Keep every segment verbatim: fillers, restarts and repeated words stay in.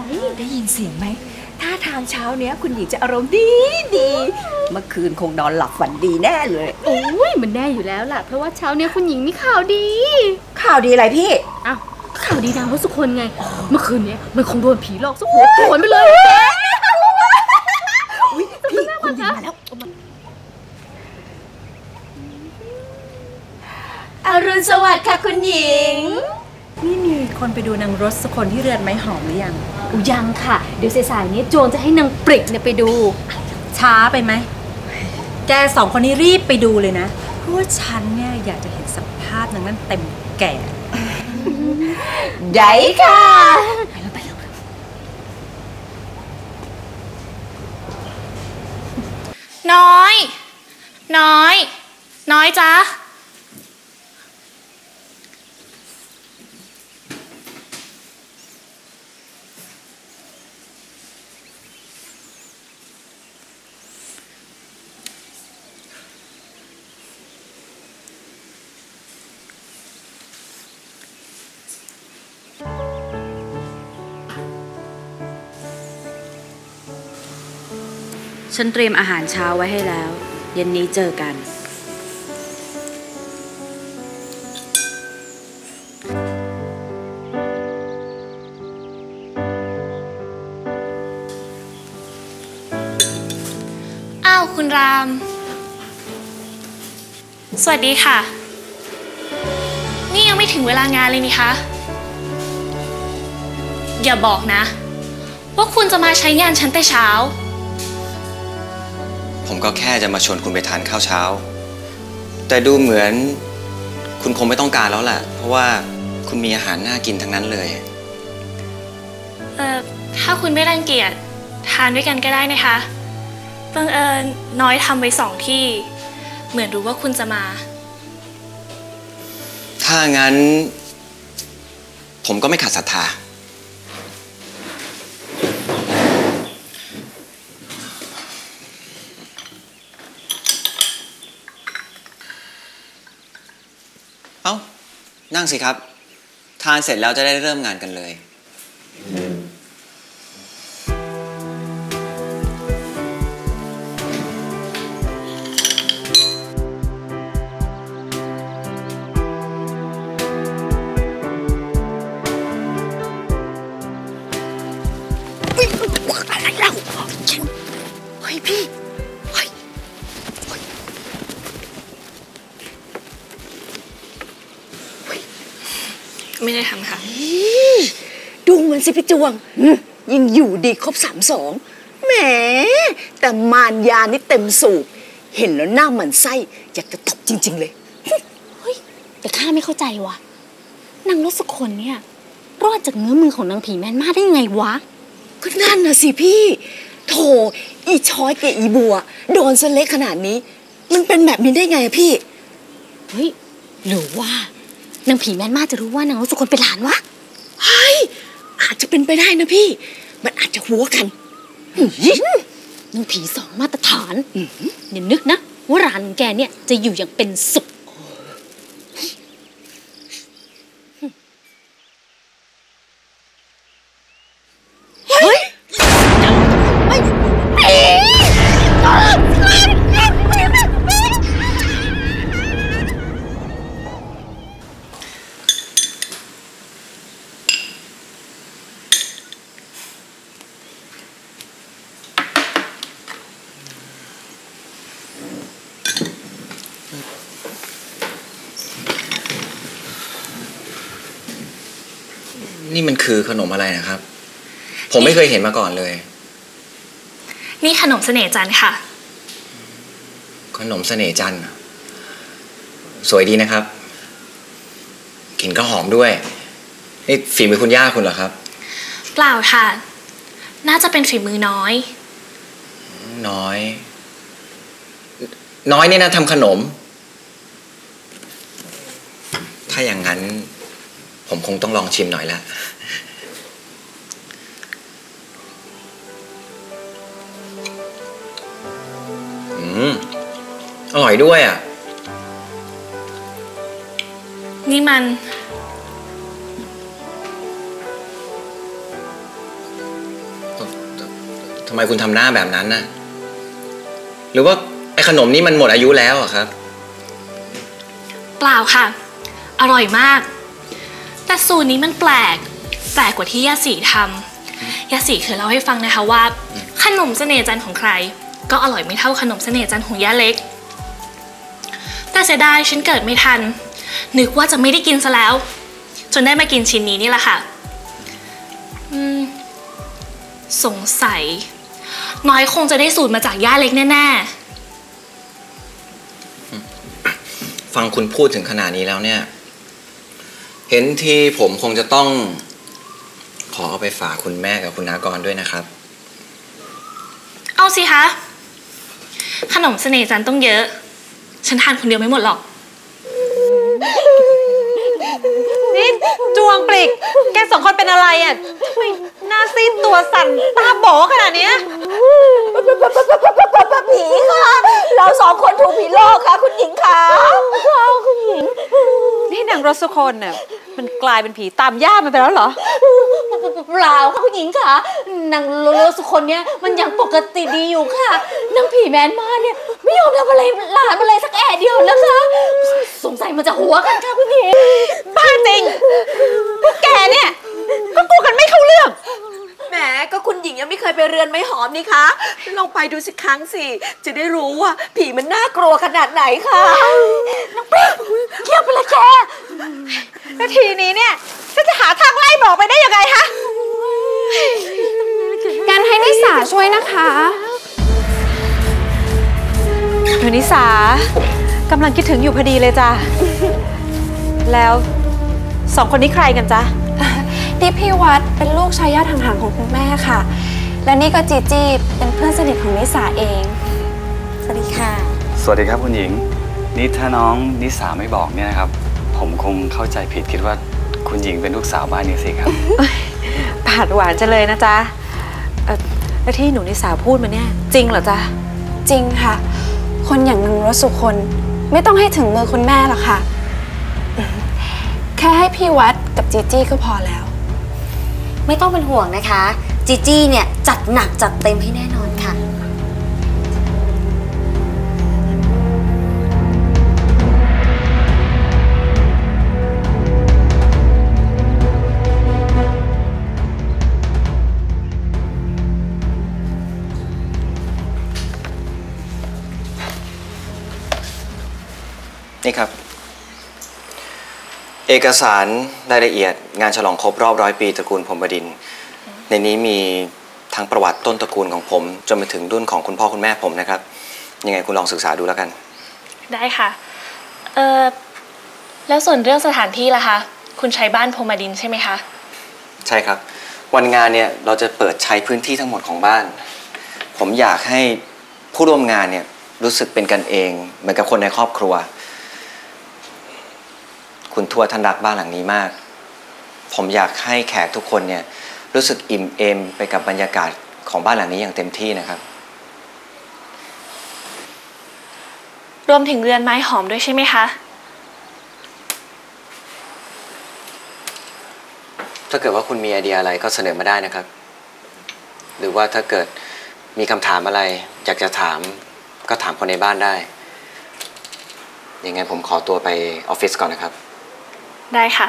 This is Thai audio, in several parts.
ได้ยินเสียงไหมท่าทางเช้าเนี้ยคุณหญิงจะอารมณ์ดีดีเมื่อคืนคงนอนหลับฝันดีแน่เลยโอ้ยมันแน่อยู่แล้วล่ะเพราะว่าเช้าเนี้ยคุณหญิงมีข่าวดีข่าวดีอะไรพี่อ้าวข่าวดีนางวสุคนไงเมื่อคืนเนี้ยมันคงโดนผีหลอกสักหัวโขนไปเลยอุ๊ยพี่คุณหญิงมาแล้วอรุณสวัสดิ์ค่ะคุณหญิงนี่มีคนไปดูนางรสคนที่เรือนไม้หอมหรือยังยังค่ะเดี๋ยวสายๆนี้โจรจะให้นางปริกเนี่ยไปดูช้าไปไหมแกสองคนนี้รีบไปดูเลยนะเพราะว่าฉันเนี่ยอยากจะเห็นสภาพนางนั้นเต็มแก่ได้ค่ะไปแล้วไปแล้วน้อยน้อยน้อยจ๊ะฉันเตรียมอาหารเช้าไว้ให้แล้วเย็นนี้เจอกันอ้าวคุณรามสวัสดีค่ะนี่ยังไม่ถึงเวลางานเลยนี่คะอย่าบอกนะว่าคุณจะมาใช้งานฉันแต่เช้าผมก็แค่จะมาชวนคุณไปทานข้าวเช้าแต่ดูเหมือนคุณคงไม่ต้องการแล้วแหละเพราะว่าคุณมีอาหารน่ากินทั้งนั้นเลยเอ่อถ้าคุณไม่รังเกียจทานด้วยกันก็ได้นะคะบังเอิญน้อยทำไว้สองที่เหมือนรู้ว่าคุณจะมาถ้างั้นผมก็ไม่ขัดศรัทธาเอ้านั่งสิครับทานเสร็จแล้วจะได้เริ่มงานกันเลยอะไรเล่าฉันเฮ้ยพี่เฮ้ยไม่ได้ทำค่ะดูเหมือนสิพี่จวงยิ่งอยู่ดีครบสามสองแหมแต่มารยานี่เต็มสูบเห็นแล้วหน้าหมันไส้อยากจะตบจริงๆเลยเฮ้ยแต่ข้าไม่เข้าใจวะนางรสคนเนี่ยรอดจากเงื้อมือของนางผีแมนมาได้ยังไงวะก็นั่นน่ะสิพี่โถอีช้อยกับอีบัวโดนซะเละขนาดนี้มันเป็นแบบนี้ได้ไงอะพี่เฮ้ยหรือว่านางผีแมนมาจะรู้ว่านางรสคนเป็นหลานวะเฮ้ยอาจจะเป็นไปได้นะพี่มันอาจจะหัวกันนางผีสองมาตรฐานอย่านึกนะว่าร้านแกเนี่ยจะอยู่อย่างเป็นสุขเฮ้ยนี่มันคือขนมอะไรนะครับผมไม่เคยเห็นมาก่อนเลยนี่ขนมเสน่ห์จันทร์ค่ะขนมเสน่ห์จันทร์สวยดีนะครับกลิ่นก็หอมด้วยนี่ฝีมือคุณย่าคุณเหรอครับเปล่าค่ะน่าจะเป็นฝีมือน้อยน้อยน้อยเนี่ยนะทำขนมถ้าอย่างนั้นผมคงต้องลองชิมหน่อยละอืมอร่อยด้วยอ่ะนี่มันทำไมคุณทำหน้าแบบนั้นน่ะหรือว่าไอ้ขนมนี้มันหมดอายุแล้วอะครับเปล่าค่ะอร่อยมากแต่สูตรนี้มันแปลกแปลกกว่าที่ย่าศรีทำย่าศรีเคยเล่าให้ฟังนะคะว่าขนมเสน่ห์จันทร์ของใครก็อร่อยไม่เท่าขนมเสน่ห์จันทร์ของย่าเล็กแต่เสียดายฉันเกิดไม่ทันนึกว่าจะไม่ได้กินซะแล้วจนได้มากินชิ้นนี้นี่แหละค่ะอืมสงสัยน้อยคงจะได้สูตรมาจากย่าเล็กแน่ๆฟังคุณพูดถึงขนาดนี้แล้วเนี่ยเห็นทีผมคงจะต้องขอเอาไปฝากคุณแม่กับคุณน้ากรด้วยนะครับเอาสิคะขนมเสน่ห์จันทร์ต้องเยอะฉันทานคนเดียวไม่หมดหรอกนี่จวงปลิกแกสองคนเป็นอะไรอ่ะทำไมหน้าซีดตัวสั่นตาโบขนาดนี้ผีค่ะเราสองคนถูกผีหลอกค่ะคุณหญิงค่ะคุณหญิงนี่นางรสคนน่ะมันกลายเป็นผีตามย่ามันไปแล้วเหรอเปล่าค่ะคุณหญิงค่ะนางโลโลสุคนเนี้ยมันยังปกติดีอยู่ค่ะนางผีแมนมาเนี่ยไม่ยอมทำอะไรหลานมาเลยสักแอะเดียวนะคะสงสัยมันจะหัวกันค่ะคุณหญิงบ้าจริงพวกแกเนี่ยก็กูกันไม่เข้าเรื่องแหมก็คุณหญิงยังไม่เคยไปเรือนไม้หอมนี่คะลองไปดูสิครั้งสิจะได้รู้ว่าผีมันน่ากลัวขนาดไหนค่ะน้องเป๊กเงียบไปเลยแกแล้วทีนี้เนี่ยฉันจะหาทางไล่บอกไปได้ยังไงฮะงั้นให้นิสาช่วยนะคะเธอนิสากำลังคิดถึงอยู่พอดีเลยจ้ะแล้วสองคนนี้ใครกันจ๊ะที่พี่วัดเป็นลูกชายญาติห่างๆของคุณแม่ค่ะและนี่ก็จีจี้เป็นเพื่อนสนิทของนิสาเองสวัสดีค่ะสวัสดีครับคุณหญิงนี่ถ้าน้องนิสาไม่บอกเนี่ยนะครับผมคงเข้าใจผิดคิดว่าคุณหญิงเป็นลูกสาวบ้านนี้สิครับปาดหวานจะเลยนะจ๊ะแล้วที่หนูนิสาพูดมาเนี่ยจริงเหรอจ๊ะจริงค่ะคนอย่างนางรสสุคนไม่ต้องให้ถึงมือคุณแม่หรอกค่ะแค่ให้พี่วัดกับจีจี้ก็พอแล้วไม่ต้องเป็นห่วงนะคะจีจี้เนี่ยจัดหนักจัดเต็มให้แน่นอนค่ะนี่ครับเอกสารรายละเอียดงานฉลองครบรอบร้อยปีตระกูลพรหมบดินทร์ในนี้มีทั้งประวัติต้นตระกูลของผมจนไปถึงรุ่นของคุณพ่อคุณแม่ผมนะครับยังไงคุณลองศึกษาดูแล้วกันได้ค่ะเออแล้วส่วนเรื่องสถานที่ล่ะคะคุณใช้บ้านพรหมดินทร์ใช่ไหมคะใช่ครับวันงานเนี่ยเราจะเปิดใช้พื้นที่ทั้งหมดของบ้านผมอยากให้ผู้ร่วมงานเนี่ยรู้สึกเป็นกันเองเหมือนกับคนในครอบครัวคุณทวดท่านรักบ้านหลังนี้มากผมอยากให้แขกทุกคนเนี่ยรู้สึกอิ่มเอมไปกับบรรยากาศของบ้านหลังนี้อย่างเต็มที่นะครับรวมถึงเรือนไม้หอมด้วยใช่ไหมคะถ้าเกิดว่าคุณมีไอเดียอะไรก็เสนอมาได้นะครับหรือว่าถ้าเกิดมีคำถามอะไรอยากจะถามก็ถามคนในบ้านได้ยังไงผมขอตัวไปออฟฟิศก่อนนะครับได้ค่ะ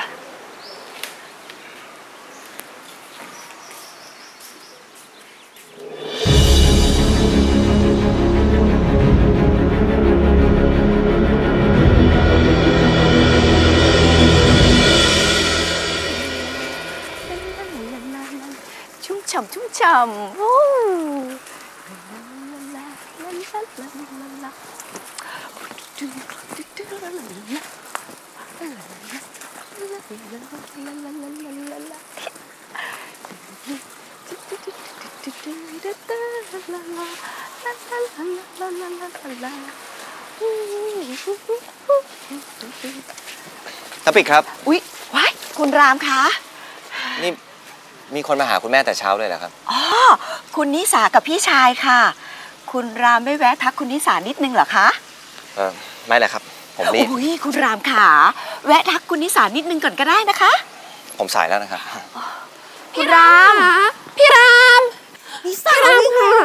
ชุ่มฉ่ำชุ่มฉ่ำโอ้ตะปิกครับอุ๊ยว้ายคุณรามคะนี่มีคนมาหาคุณแม่แต่เช้าเลยเหรอครับอ๋อคุณนิสากับพี่ชายค่ะคุณรามไม่แวะทักคุณนิสานิดนึงเหรอคะเออไม่เลยครับผมรีบโอ้ยคุณรามขาแวะทักคุณนิสานิดนึงก่อนก็ได้นะคะผมสายแล้วนะครับพี่รามพี่รามนิสาพี่ราม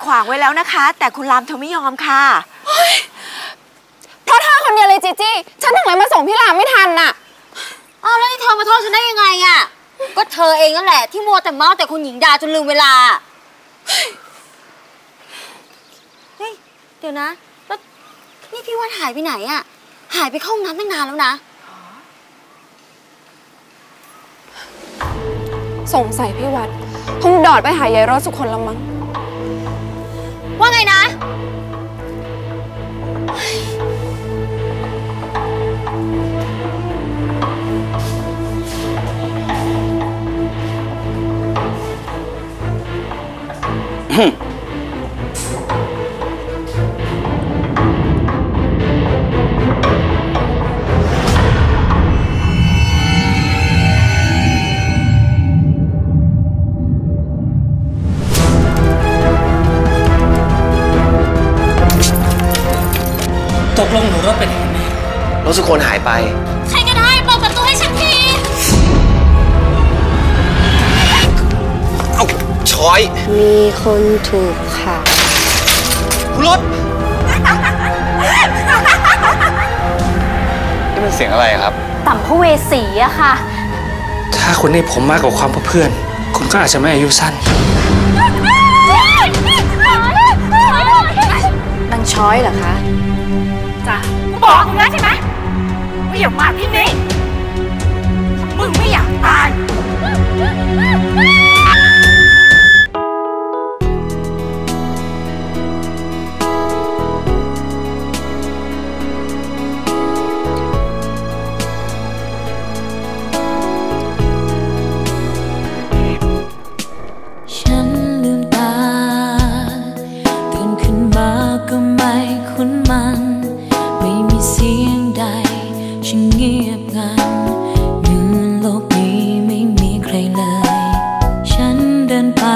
ขวางไว้แล้วนะคะ แต่คุณรามเธอไม่ยอมค่ะเพราะเธอคนเดียวเลยจีจี้ฉันถึงเลยมาส่งพี่รามไม่ทันน่ะอ้าวแล้วนี่เธอมาโทษฉันได้ยังไงอ่ะก็เธอเองนั่นแหละที่มัวแต่เมาแต่คุณหญิงดาจนลืมเวลาเฮ้ยเดี๋ยวนะแล้วนี่พี่วัดหายไปไหนอ่ะหายไปเข้าห้องน้ำตั้งนานแล้วนะสงสัยพี่วัดคงดอดไปหายายรอดสุคนละมั้งว่าไงนะตกลงหนูรถเป็นยังไงรถสุคนหายไปใครก็ได้เปิดประตูให้ฉันทีเอ้าช้อยมีคนถูกขังคุณรถนี่มันเสียงอะไรครับต่ำพระเวสีอะค่ะถ้าคุณให้ผมมากกว่าความเพื่อนคุณก็อาจจะไม่อายุสั้นนางช้อยเหรอคะจ้ะกูบอกมึงแล้วใช่ไหมว่าอย่ามาที่นี่มึงไม่อยากตายฉันลืมตาตื่นขึ้นมาก็ไม่คุ้นมันไม่มีเสียงใดฉันเงียบงันเหมือนโลกนี้ไม่มีใครเลยฉันเดินไป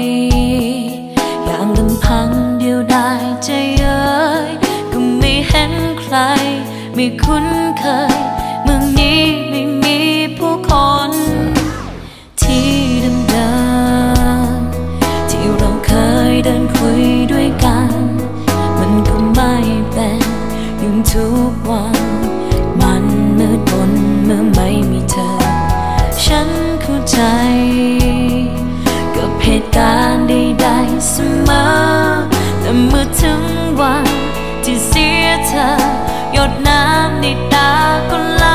อย่างลำพังเดียวดายใจเอ่ยก็ไม่เห็นใครไม่คุ้นเคยเมืองนี้ไม่มีผู้คนที่เดิมๆที่เราเคยเดินคุยด้วยกันมันก็ไม่เป็นอย่างทุกวันมันมืดมนเมื่อไม่มีเธอฉันเข้าใจกับเหตุการณ์ใดๆเสมอแต่เมื่อถึงวันที่เสียเธอหยดน้ำในตาก็ไหล